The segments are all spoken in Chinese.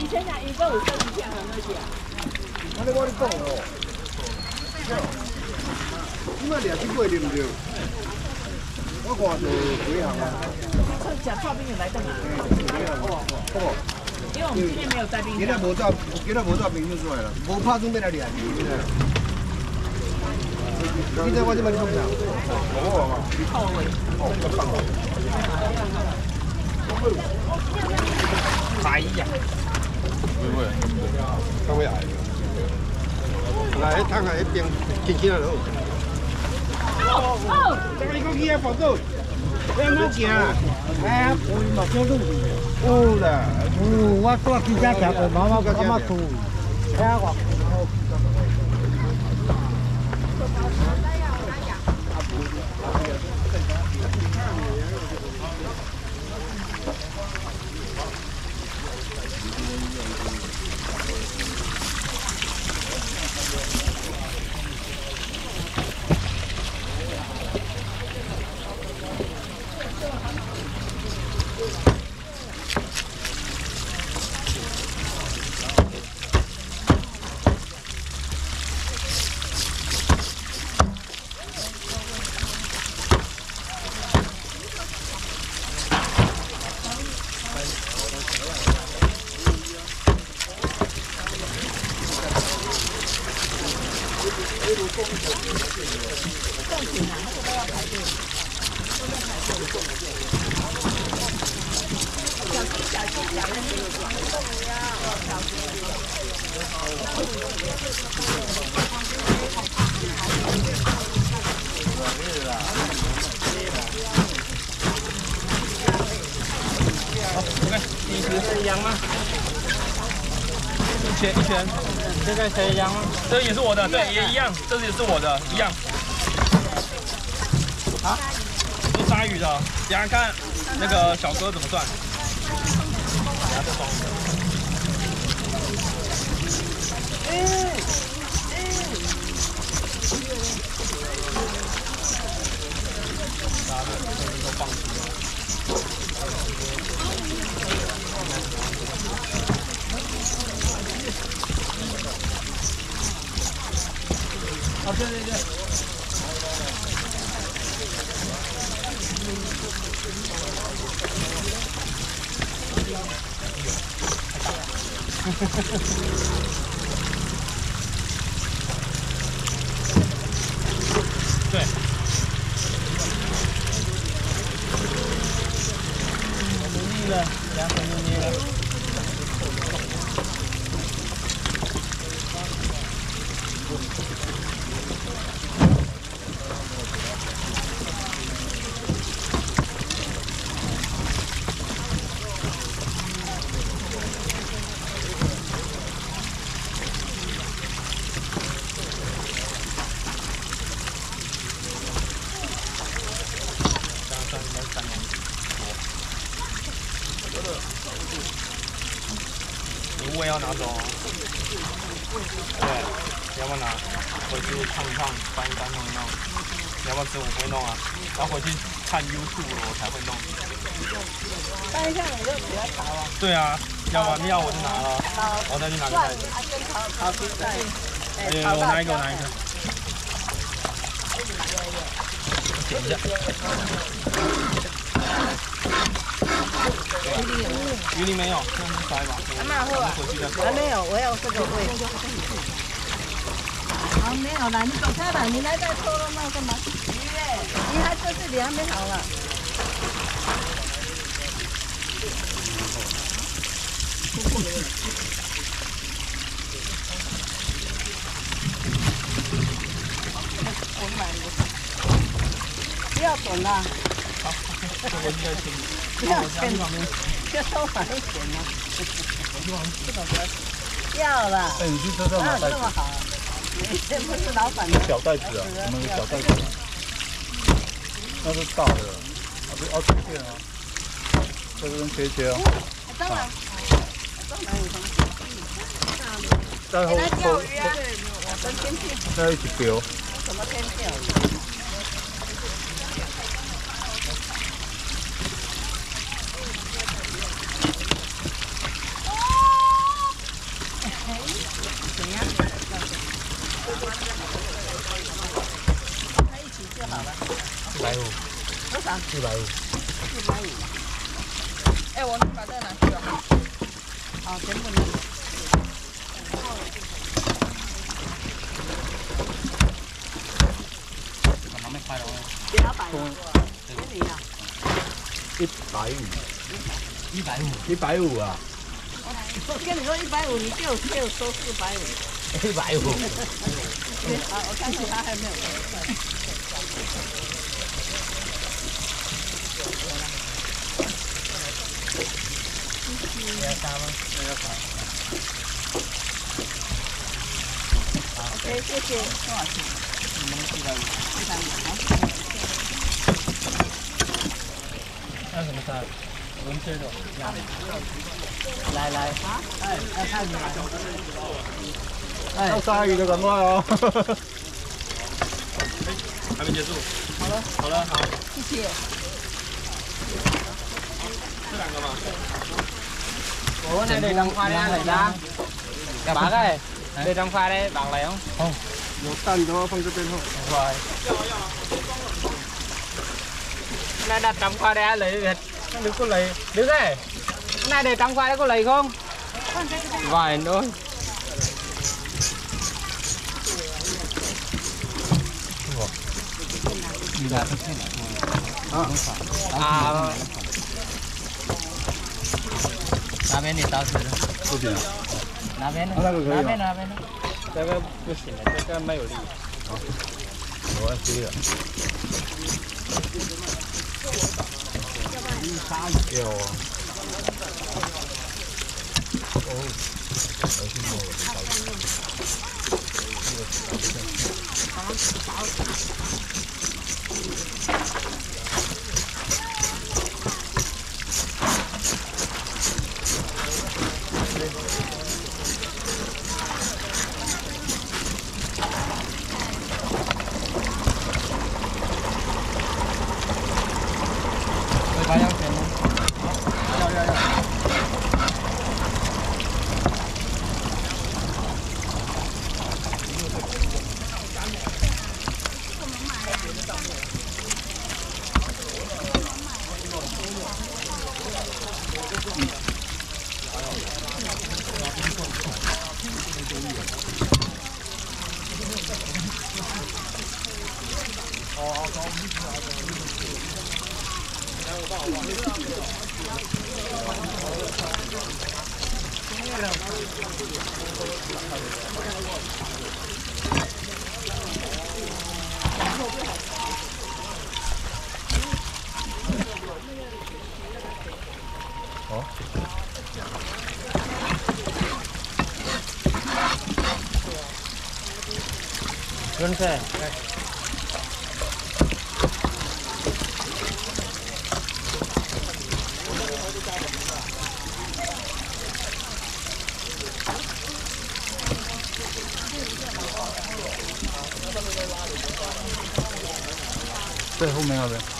前讲一个5分一片，那些。 我咧讲哦，你买2斤贵对不对？我看就几行啊。 吃泡冰有来干嘛？ 好不？ 因为我们今天没有带冰箱。 今日无照冰箱出来了，无拍准备来掠鱼，你知我这摆你讲啥？好啊嘛。 泡尾。 哦，这放好。 哎呀， 会不会？稍微矮。来，烫下一边，轻轻的落。哦，这个一个鱼啊，放走。不要拿钱啊！哎呀，我嘛小路。有啦。我做几家店，我妈做。哎呀，我。 你是羊吗？一圈，这个谁羊吗？这也是我的，对，也一样，这也是我的，一样。啊？是鲨鱼的，等下看那个小哥怎么算。等下再装一个。大家都放弃了。哦，对对对。对。我努力了，2分钟捏了。你胃要拿走哦。对，你要不要拿？回去烫一烫，翻一翻，弄一弄。你要不要吃？我不会弄啊，然后回去看 YouTube 我才会弄。 翻一下你就比较潮啊。 对啊，要不然要我就拿了，我再去拿个袋子。 好比赛。 我拿一个，我拿一个。点一下。鱼鳞没有，那你塞吧。 还没有，我要这个味。啊，没有了，你走开吧，你来再偷了那干嘛？鱼还在这里，还没好了。我买一个，不要滚了。 好，我应该请。 不要钱，要多买一点嘛。要了。 哎，你去车上拿袋子。 这么好，这不是老板的。 小袋子啊，我们有小袋子啊。那是大的，切片啊，这边切啊。 当然，当然有东西。 再后来钓鱼啊！我跟天气。 再一起标。 什么天气啊？ 450。哎，我把这个拿去了。好，全部拿。 干嘛没开了？ 给他摆了。给你啊。 150啊！ 我跟你说150，你给我收450。 150。 好，我看其他还没有。OK， 谢谢。多少钱？450。 那什么菜？文切的。 来， 哎，要看你来。 要鲨鱼的赶快哦！ 还没结束。好了，好。 谢谢。 这2个嘛。 Ủa này để đóng khoa ra này ra. Bác ơi, để đóng khoa đây, bác lấy không? Không. 有蛋的话放这边哈。 Rồi. Này đặt đóng khoa ra lấy Việt. Đừng có lấy. Đừng đây. Này để đóng khoa đây có lấy không? Vài thôi. À. Na bên thì tao thử. 不行啊。 那边呢？ 那个可以吗？ 那边呢？这个不行的，这个没有力。 我这个。有啊。 还要钱吗？ 要。 Luôn xe. 在后面那边。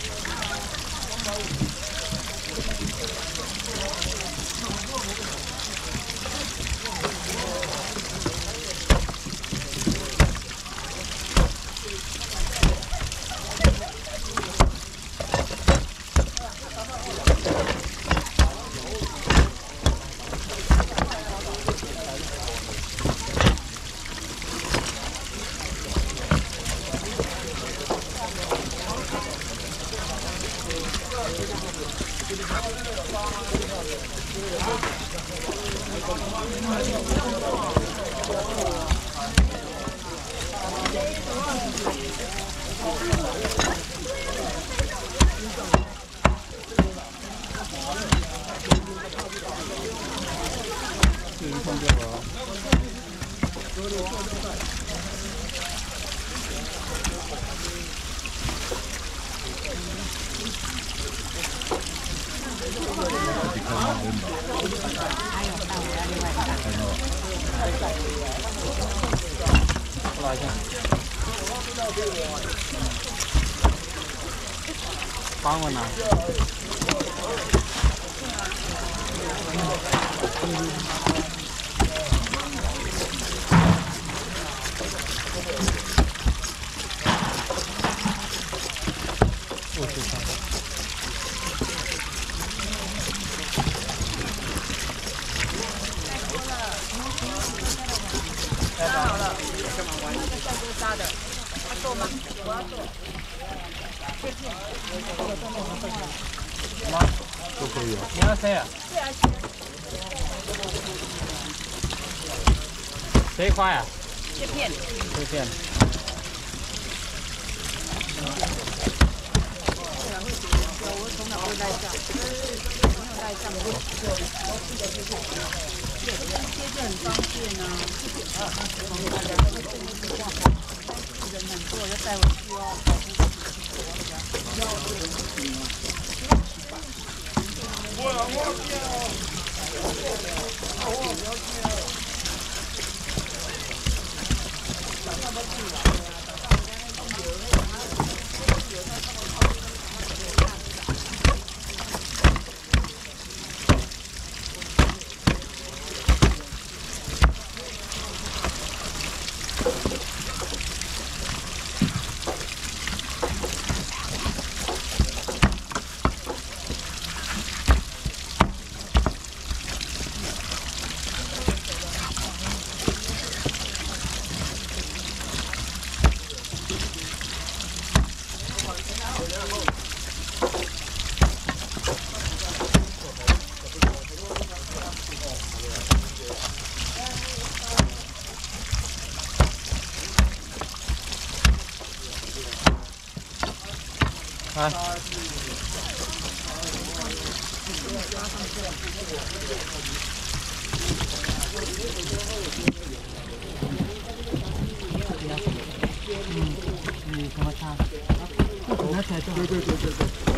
Có ngon nào? Ủa, 做吗？我要做。 都可以啊。 你要谁啊？ 对啊， 这一块啊？ 切片。 这片。 我从来不带上，没有带上，我切着很方便啊。人很多，要带回去哦。 来。嗯，什么菜？那菜多。对。